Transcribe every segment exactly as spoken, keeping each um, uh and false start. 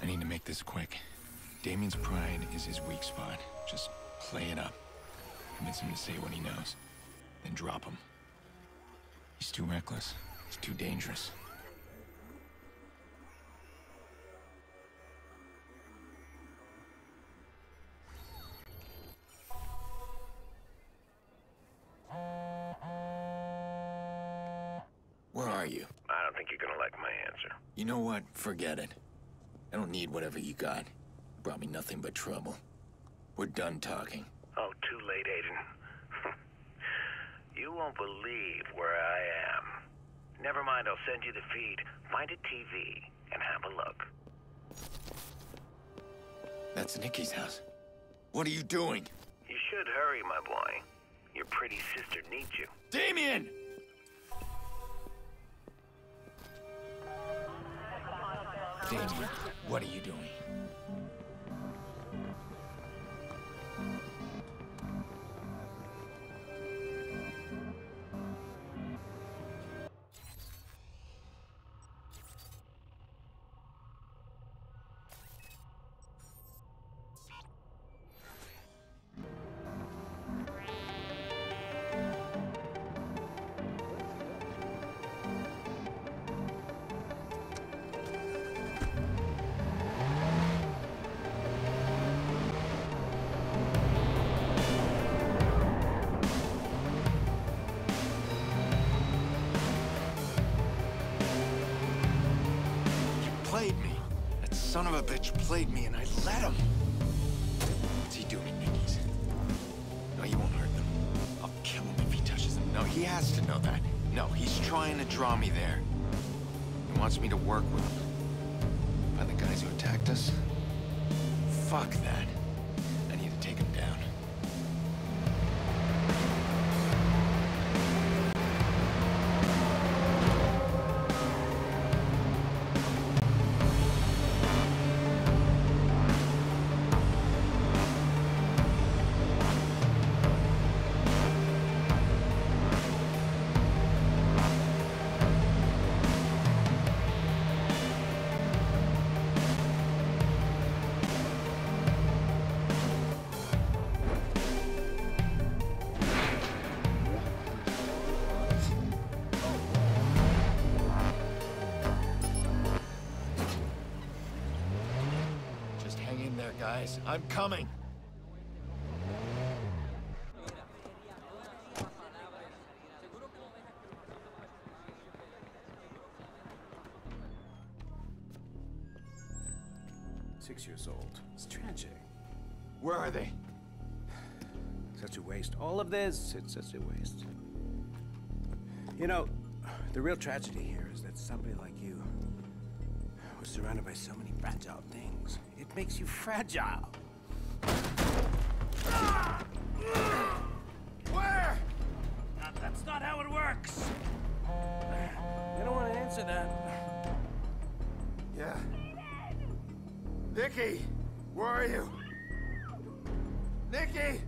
need to make this quick. Damien's pride is his weak spot. Just play it up. Convince him to say what he knows. Then drop him. He's too reckless. He's too dangerous. Where are you? I don't think you're gonna like my answer. You know what? Forget it. I don't need whatever you got. It brought me nothing but trouble. We're done talking. Oh, too late, Aiden. You won't believe where I am. Never mind, I'll send you the feed. Find a T V and have a look. That's Nikki's house. What are you doing? You should hurry, my boy. Your pretty sister needs you. Damien! Damien, what are you doing? Played me. That son of a bitch played me, and I let him. What's he doing, Nikki's? No, you won't hurt them. I'll kill him if he touches them. No, he has to know that. No, he's trying to draw me there. He wants me to work with him. By the guys who attacked us? Fuck that. I need to take him down. Guys, I'm coming. Six years old. It's tragic. Where are they? Such a waste. All of this, it's such a waste. You know, the real tragedy here is that somebody like you was surrounded by so many fragile things. It makes you fragile. Where? That, that's not how it works. They don't want to answer that. Yeah. Nikki, where are you? Nikki!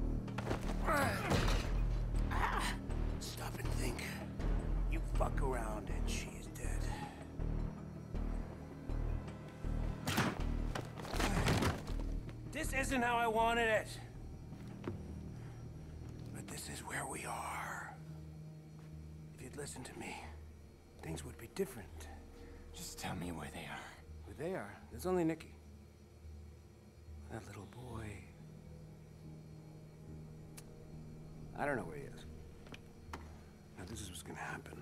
Stop and think. You fuck around and she is dead. This isn't how I wanted it. But this is where we are. If you'd listened to me, things would be different. Just tell me where they are. Where they are? There's only Nicky. That little boy. I don't know where he is. Now this is what's gonna happen.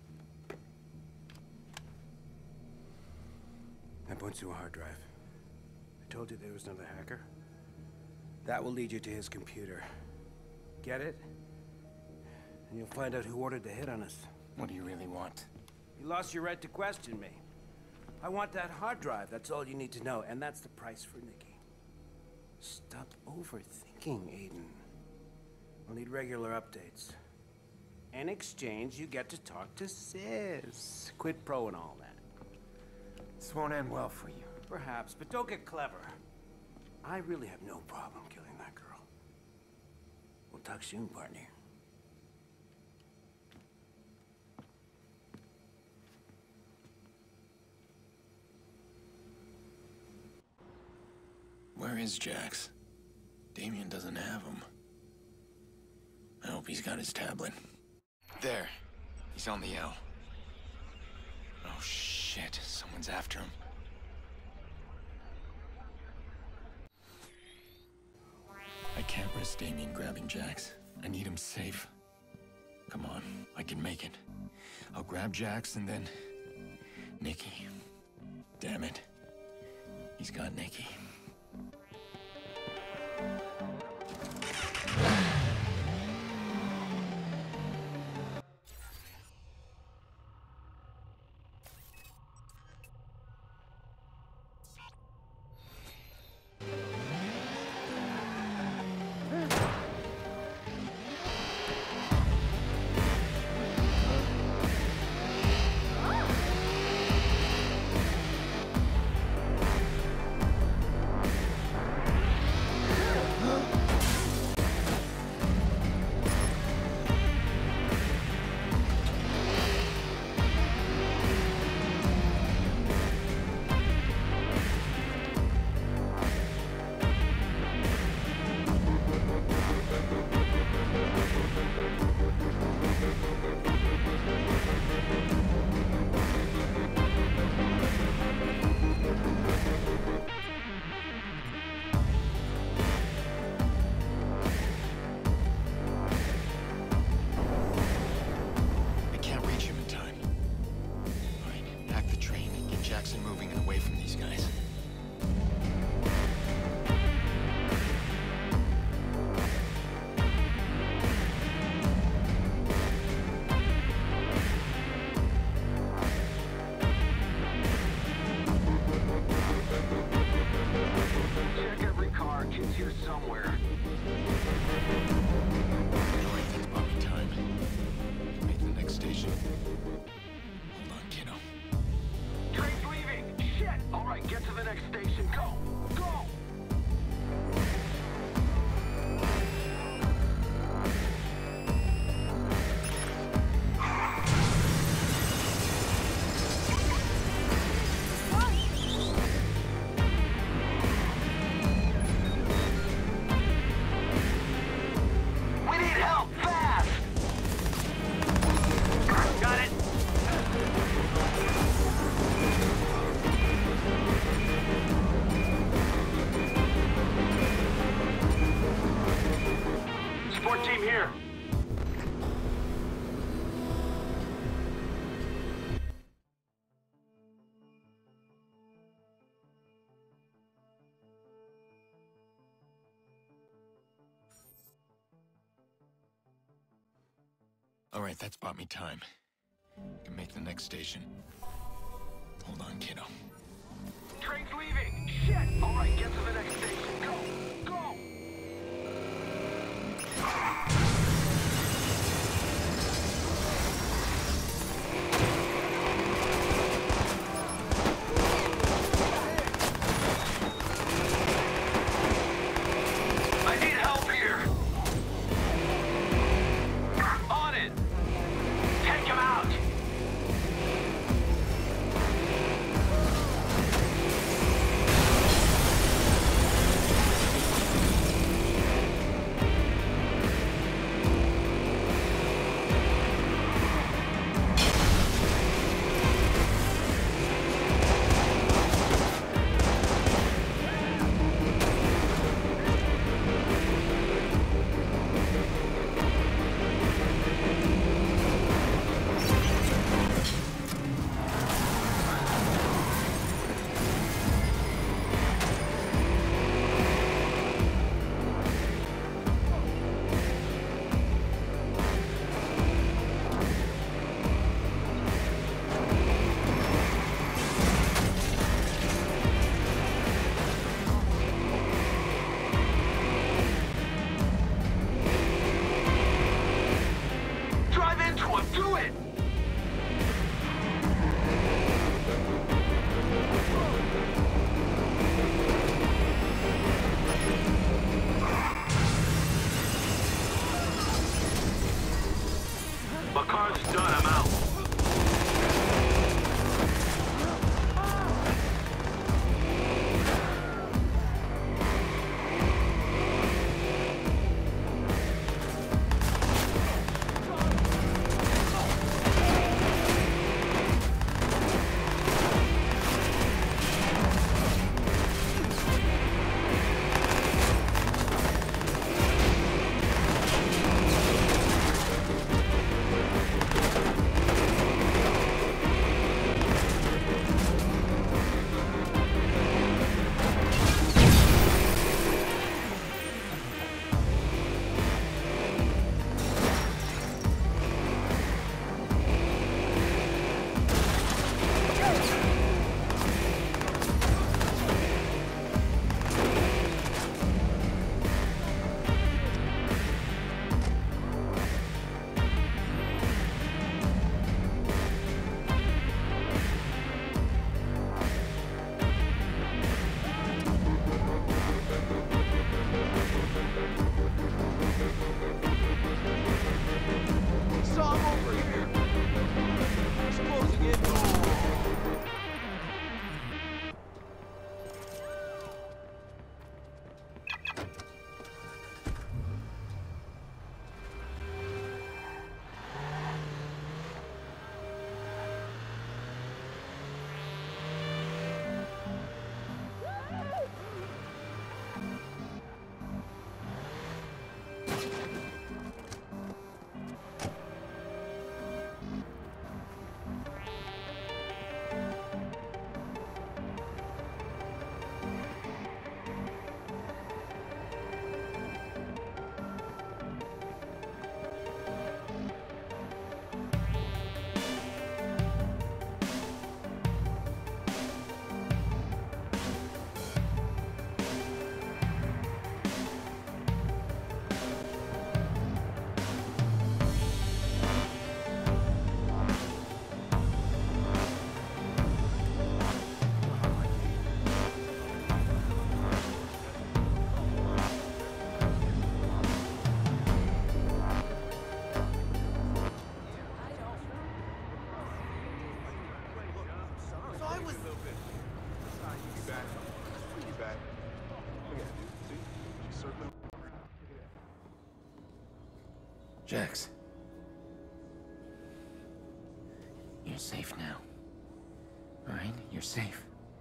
I points to a hard drive. I told you there was another hacker. That will lead you to his computer. Get it? And you'll find out who ordered the hit on us. What do you really want? You lost your right to question me. I want that hard drive, that's all you need to know, and that's the price for Nicky. Stop overthinking, Aiden. We'll need regular updates. In exchange, you get to talk to Sis. Quid pro and all that. This won't end well for you. Perhaps, but don't get clever. I really have no problem killing that girl. We'll talk soon, partner. Where is Jax? Damien doesn't have him. I hope he's got his tablet. There. He's on the L. Oh, shit. Someone's after him. I can't risk Damien grabbing Jax. I need him safe. Come on, I can make it. I'll grab Jax and then... Nikki. Damn it. He's got Nikki. Moving and away from these guys. Check every car. Kid's here somewhere. All right, that's about me time. Make the next station. Hold on, kiddo. Train's leaving! Shit! Alright, get to the next station. Go! Go! We need help! Fast! Got it! Support team here. All right, that's bought me time. Can make the next station. Hold on, kiddo. Train's leaving! Shit! Alright, get to the next station. Go! Go! I need help here! On it! Take him out! I was... A little bit. It's not you be back. You be back. Look at it, dude. See? She's circling around. Look at that. Jax. You're safe now. Alright? You're safe.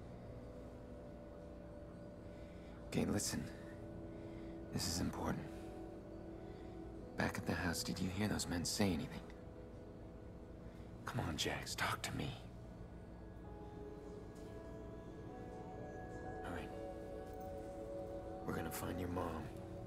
Okay, listen. This is important. Back at the house, did you hear those men say anything? Come on, Jax, talk to me. Alright. We're gonna find your mom.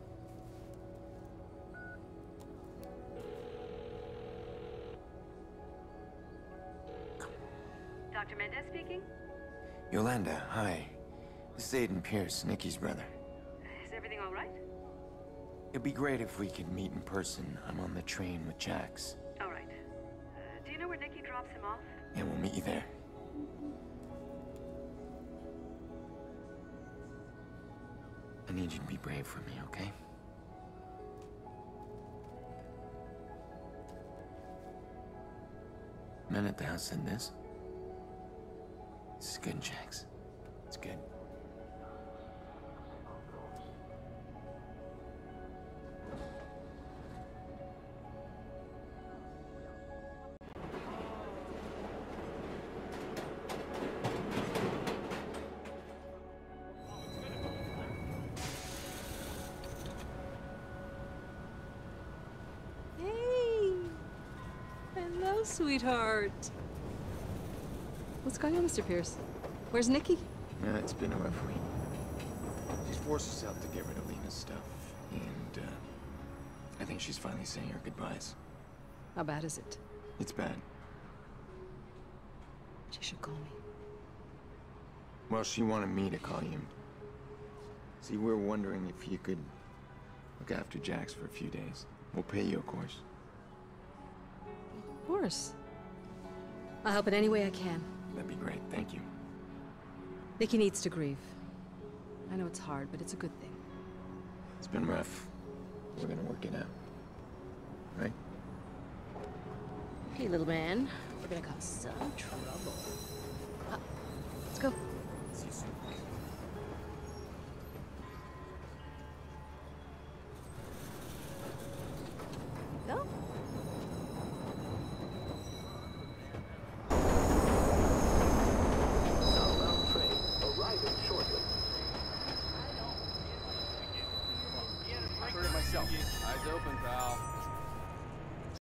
Doctor Mendez speaking? Yolanda, hi. This is Aiden Pierce, Nikki's brother. Is everything all right? It'd be great if we could meet in person. I'm on the train with Jax. All right. Uh, do you know where Nikki drops him off? Yeah, we'll meet you there. I need you to be brave for me, okay? Men at the house said this. This is good, Jax. It's good. Hey! Hello, sweetheart. What's going on, Mister Pierce? Where's Nikki? Yeah, it's been a rough week. She's forced herself to get rid of Lena's stuff. And, uh, I think she's finally saying her goodbyes. How bad is it? It's bad. She should call me. Well, she wanted me to call you. See, we're wondering if you could look after Jax for a few days. We'll pay you, of course. Of course. I'll help in any way I can. That'd be great, thank you. Nikki needs to grieve. I know it's hard, but it's a good thing. It's been rough. We're gonna work it out. Right? Hey, little man. We're gonna cause some trouble. Ah, let's go. See you soon. Go. Southbound train arriving shortly. I heard it myself. Eyes open, pal.